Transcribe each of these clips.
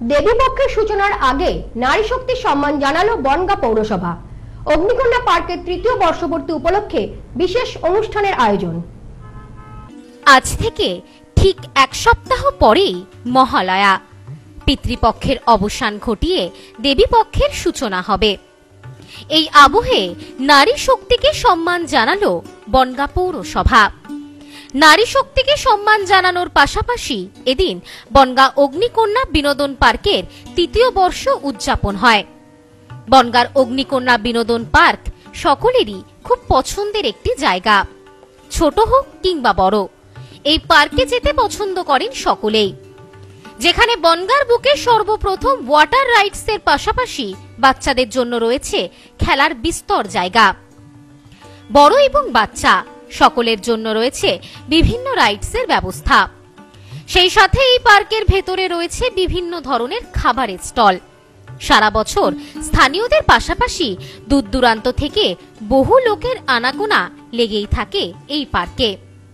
দেবীপক্ষের সূচনার আগে নারী শক্তির সম্মান জানালো বনগাঁ পৌরসভা। অগ্নিকন্যা পার্কের তৃতীয় বর্ষপূর্তি উপলক্ষে বিশেষ অনুষ্ঠানের আয়োজন। আজ থেকে ঠিক এক সপ্তাহ পরেই মহালয়া। পিতৃপক্ষের অবসান ঘটিয়ে দেবীপক্ষের সূচনা হবে। এই আবহে নারী শক্তিকে সম্মান জানালো বনগাঁ পৌরসভা। নারী শক্তিকে সম্মান জানানোর পাশাপাশি এদিন বনগাঁ অগ্নিকন্যা বিনোদন পার্কের তৃতীয় বর্ষ উদযাপন হয়। বনগাঁর অগ্নিকন্যা বিনোদন পার্ক সকলেরই খুব পছন্দের একটি জায়গা। ছোট হোক কিংবা বড়, এই পার্কে যেতে পছন্দ করেন সকলেই। যেখানে বনগাঁর বুকে সর্বপ্রথম ওয়াটার রাইডসের পাশাপাশি বাচ্চাদের জন্য রয়েছে খেলার বিস্তর জায়গা। বড় এবং বাচ্চা সকলের জন্য রয়েছে বিভিন্ন রাইডসের ব্যবস্থা। সেই সাথে এই পার্কের ভেতরে রয়েছে বিভিন্ন ধরনের খাবারের স্টল। সারা বছর স্থানীয়দের পাশাপাশি দূর দূরান্ত থেকে বহু লোকের আনাগোনা লেগেই থাকে এই পার্কে।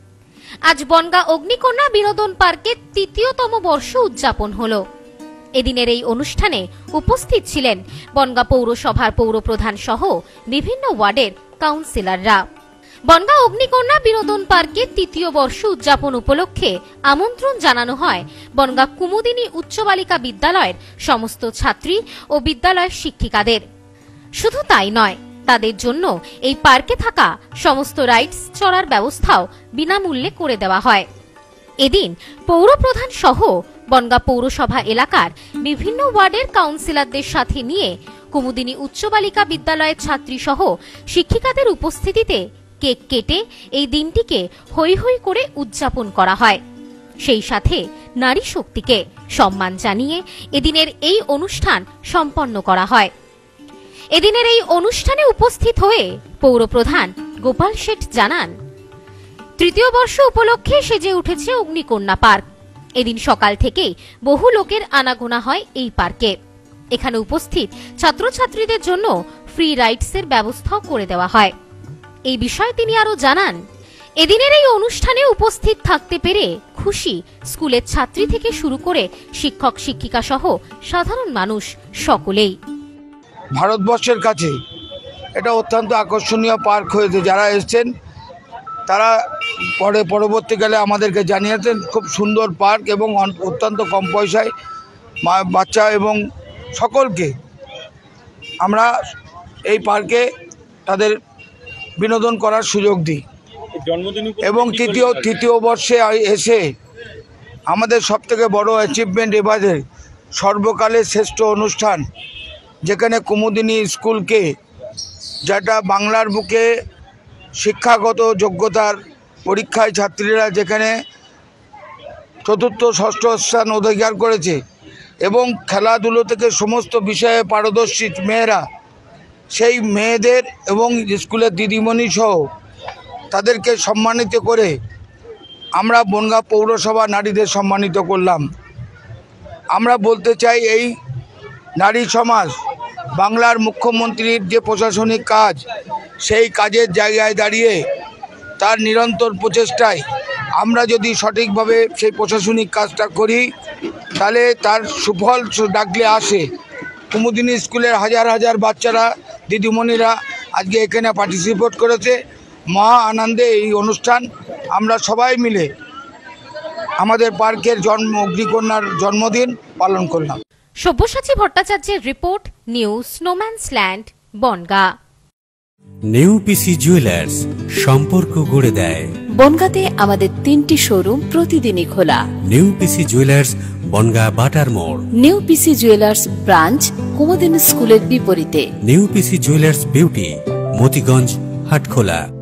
আজ বনগাঁ অগ্নিকন্যা বিনোদন পার্কের তৃতীয়তম বর্ষ উদযাপন হলো। এদিনের এই অনুষ্ঠানে উপস্থিত ছিলেন বনগাঁ পৌরসভার পৌরপ্রধান সহ বিভিন্ন ওয়ার্ডের কাউন্সিলররা। বনগাঁ অগ্নিকন্যা বিনোদন পার্কের তৃতীয় বর্ষ উদযাপন উপলক্ষে আমন্ত্রণ জানানো হয় বনগাঁ কুমুদিনী উচ্চ বালিকা বিদ্যালয়ের সমস্ত ছাত্রী ও বিদ্যালয়ের শিক্ষিকাদের। শুধু তাই নয়, তাদের জন্য এই পার্কে থাকা সমস্ত রাইডস চড়ার ব্যবস্থাও বিনামূল্যে করে দেওয়া হয়। এদিন পৌরপ্রধান সহ বনগাঁ পৌরসভা এলাকার বিভিন্ন ওয়ার্ডের কাউন্সিলরদের সাথে নিয়ে কুমুদিনী উচ্চ বালিকা বিদ্যালয়ের ছাত্রী সহ শিক্ষিকাদের উপস্থিতিতে কেক কেটে এই দিনটিকে হৈ হৈ করে উদযাপন করা হয়। সেই সাথে নারী শক্তিকে সম্মান জানিয়ে এদিনের এই অনুষ্ঠান সম্পন্ন করা হয়। এদিনের এই অনুষ্ঠানে উপস্থিত হয়ে পৌরপ্রধান গোপাল শেঠ জানান, তৃতীয় বর্ষ উপলক্ষে সেজে উঠেছে অগ্নিকন্যা পার্ক। এদিন সকাল থেকেই বহু লোকের আনাগোনা হয় এই পার্কে। এখানে উপস্থিত ছাত্রছাত্রীদের জন্য ফ্রি রাইডসের ব্যবস্থাও করে দেওয়া হয়। এই বিষয়ে তিনি আরো জানান, এদিনের এই অনুষ্ঠানে উপস্থিত থাকতে পেরে খুশি স্কুলের ছাত্রী থেকে শুরু করে শিক্ষক শিক্ষিকা সহ সাধারণ মানুষ সকলেই। ভারতবর্ষের কাছে এটা অত্যন্ত আকর্ষণীয় পার্ক হয়েছে। যারা এসেছেন তারা পরবর্তীকালে আমাদেরকে জানিয়েছেন খুব সুন্দর পার্ক এবং অত্যন্ত কম পয়সায় বাচ্চা এবং সকলকে আমরা এই পার্কে তাদের বিনোদন করার সুযোগ দিই। এবং তৃতীয় বর্ষে এসে আমাদের সবথেকে বড় অ্যাচিভমেন্ট এবারে সর্বকালের শ্রেষ্ঠ অনুষ্ঠান, যেখানে কুমুদিনী স্কুলকে, যেটা বাংলার বুকে শিক্ষাগত যোগ্যতার পরীক্ষায় ছাত্রীরা যেখানে চতুর্থ ষষ্ঠ স্থান অধিকার করেছে এবং খেলাধুলো থেকে সমস্ত বিষয়ে পারদর্শী মেয়েরা, সেই মেয়েদের এবং স্কুলের দিদিমণি সহ তাদেরকে সম্মানিত করে আমরা বনগাঁ পৌরসভা নারীদের সম্মানিত করলাম। আমরা বলতে চাই, এই নারী সমাজ বাংলার মুখ্যমন্ত্রীর যে প্রশাসনিক কাজ, সেই কাজের জায়গায় দাঁড়িয়ে তার নিরন্তর প্রচেষ্টায় আমরা যদি সঠিকভাবে সেই প্রশাসনিক কাজটা করি, তাহলে তার সুফল ডাকলে আসে। কুমুদিনী স্কুলের হাজার হাজার বাচ্চারা, দিদিমণিরা আজকে এখানে পার্টিসিপেট করেছে। মহা আনন্দে এই অনুষ্ঠান আমরা সবাই মিলে আমাদের পার্কের অগ্নিকন্যার জন্মদিন পালন করলাম। সব্যসাচী ভট্টাচার্যের রিপোর্ট, নিউজ স্নোম্যান্সল্যান্ড, বনগাঁ। নিউ পিসি জুয়েলার্স সম্পর্ক গড়ে দেয়। বনগাঁতে আমাদের 3টি শোরুম প্রতিদিনই খোলা। New PC jewellers, Bongaon Batar মোড়। New PC jewellers branch Kumudini স্কুলের বিপরীতে। New PC jewellers beauty, Motiganj, Hatkhola.